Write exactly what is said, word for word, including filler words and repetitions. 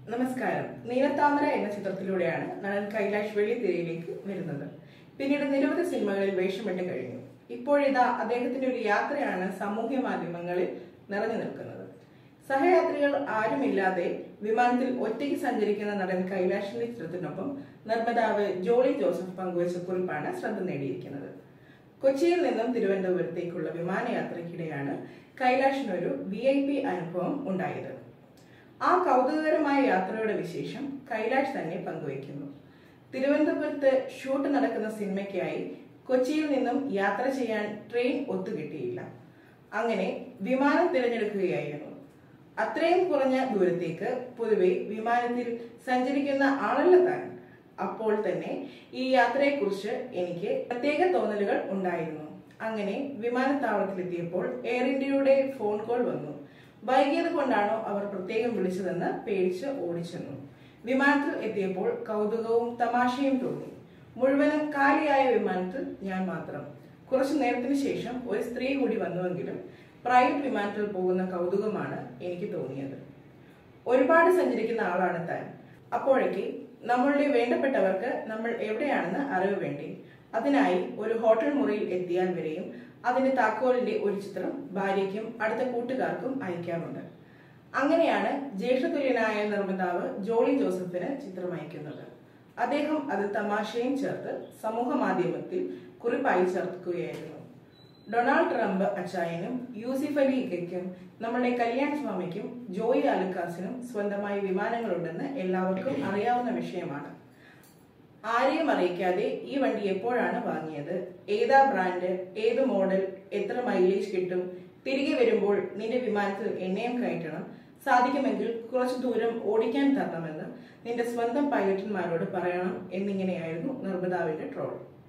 നമസ്കാരം. നീലത്താമര എന്ന ചിത്രത്തിലൂടെയാണ് നടൻ കൈലാഷ് വെള്ളിത്തിരയിലേക്ക് വരുന്നത്. പിന്നീട് നിരവധി സിനിമകളിൽ വേഷമിട്ട് കഴിഞ്ഞു. ഇപ്പോഴിതാ അദ്ദേഹത്തിന്റെ ഒരു യാത്രയാണ് സാമൂഹ്യ മാധ്യമങ്ങളിൽ നിറഞ്ഞു നിൽക്കുന്നത്. സഹയാത്രികൾ ആരുമില്ലാതെ വിമാനത്തിൽ ഒറ്റയ്ക്ക് സഞ്ചരിക്കുന്ന നടൻ കൈലാഷിന്റെ ചിത്രത്തിനൊപ്പം നിർമ്മാതാവ് ജോളി ജോസഫ് പങ്കുവച്ച കുറിപ്പാണ് ശ്രദ്ധ നേടിയിരിക്കുന്നത്. കൊച്ചിയിൽ നിന്നും തിരുവനന്തപുരത്തേക്കുള്ള വിമാനയാത്രയ്ക്കിടെയാണ് കൈലാഷിനൊരു വി ഐ പി അനുഭവം ഉണ്ടായത്. ആ കൗതുകകരമായ യാത്രയുടെ വിശേഷം കൈലാഷ് തന്നെ പങ്കുവയ്ക്കുന്നു. തിരുവനന്തപുരത്ത് ഷൂട്ട് നടക്കുന്ന സിനിമയ്ക്കായി കൊച്ചിയിൽ നിന്നും യാത്ര ചെയ്യാൻ ട്രെയിൻ ഒത്തുകിട്ടിയില്ല. അങ്ങനെ വിമാനം തിരഞ്ഞെടുക്കുകയായിരുന്നു. അത്രയും കുറഞ്ഞ ദൂരത്തേക്ക് പൊതുവെ വിമാനത്തിൽ സഞ്ചരിക്കുന്ന ആളല്ല താൻ. അപ്പോൾ തന്നെ ഈ യാത്രയെക്കുറിച്ച് എനിക്ക് പ്രത്യേക തോന്നലുകൾ ഉണ്ടായിരുന്നു. അങ്ങനെ വിമാനത്താവളത്തിലെത്തിയപ്പോൾ എയർ ഇന്ത്യയുടെ ഫോൺ കോൾ വന്നു. വൈകിയത് കൊണ്ടാണോ അവർ പ്രത്യേകം വിളിച്ചതെന്ന് പേടിച്ച് ഓടിച്ചെന്നു. വിമാനത്തിൽ എത്തിയപ്പോൾ കൗതുകവും തമാശയും തോന്നി. മുഴുവനും കാലിയായ വിമാനത്തിൽ ഞാൻ മാത്രം. കുറച്ചു നേരത്തിന് ശേഷം ഒരു സ്ത്രീ കൂടി വന്നുവെങ്കിലും പ്രൈവറ്റ് വിമാനത്തിൽ പോകുന്ന കൗതുകമാണ് എനിക്ക് തോന്നിയത്. ഒരുപാട് സഞ്ചരിക്കുന്ന ആളാണ് താൻ. അപ്പോഴേക്ക് നമ്മളുടെ വേണ്ടപ്പെട്ടവർക്ക് നമ്മൾ എവിടെയാണെന്ന് അറിവ് വേണ്ടി. അതിനായി ഒരു ഹോട്ടൽ മുറിയിൽ എത്തിയാൽ വരെയും അതിന്റെ താക്കോലിന്റെ ഒരു ചിത്രം ഭാര്യയ്ക്കും അടുത്ത കൂട്ടുകാർക്കും അയക്കാറുണ്ട്. അങ്ങനെയാണ് ജ്യേഷ്ഠതുല്യനായ നിർമ്മാതാവ് ജോളി ജോസഫിന് ചിത്രം അയക്കുന്നത്. അദ്ദേഹം അത് തമാശയും ചേർത്ത് സമൂഹ മാധ്യമത്തിൽ കുറിപ്പായി ചേർക്കുകയായിരുന്നു. ഡൊണാൾഡ് ട്രംപ് അച്ചായനും യൂസിഫ് അലി ഇക്കയ്ക്കും നമ്മുടെ കല്യാൺ സ്വാമിക്കും ജോയി ആലുക്കാസിനും സ്വന്തമായി വിമാനങ്ങളുണ്ടെന്ന് എല്ലാവർക്കും അറിയാവുന്ന വിഷയമാണ്. ആരെയും അറിയിക്കാതെ ഈ വണ്ടി എപ്പോഴാണ് വാങ്ങിയത്, ഏതാ ബ്രാൻഡ്, ഏത് മോഡൽ, എത്ര മൈലേജ് കിട്ടും, തിരികെ വരുമ്പോൾ നിന്റെ വിമാനത്തിൽ എന്നെയും കയറ്റണം, സാധിക്കുമെങ്കിൽ കുറച്ചു ദൂരം ഓടിക്കാൻ തരണമെന്ന് നിന്റെ സ്വന്തം പൈലറ്റന്മാരോട് പറയണം എന്നിങ്ങനെയായിരുന്നു നിർമ്മാതാവിന്റെ ട്രോൾ.